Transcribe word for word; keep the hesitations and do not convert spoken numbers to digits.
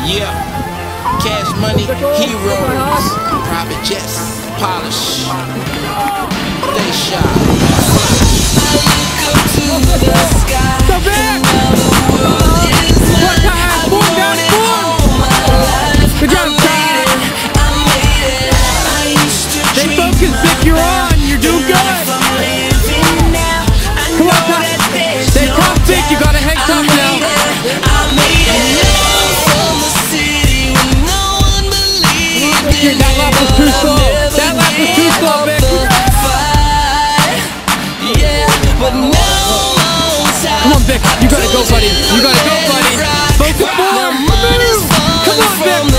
Yeah, cash money, heroes, private jets, polish, they shot. I look up to the sky. Now the world is mine. I've wanted all my life. Good job, Ty. I made it. I used to Stay dream focused, Vic. You're on. You're doing good. Come on, Ty. Stay tough, Vic. You gotta hang tough now. I made it. From the city when no one believed in That lap was too slow. That lap was too slow, Vic. Yeah, but now come on, Vic. You gotta go, buddy. You gotta go, buddy. Focus forward. Come on, Vic.